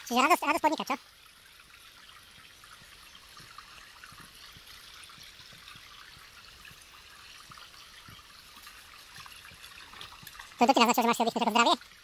Czyli radość płodnika, co? To ty naznaczył, że masz się odbyć tylko zdrowie?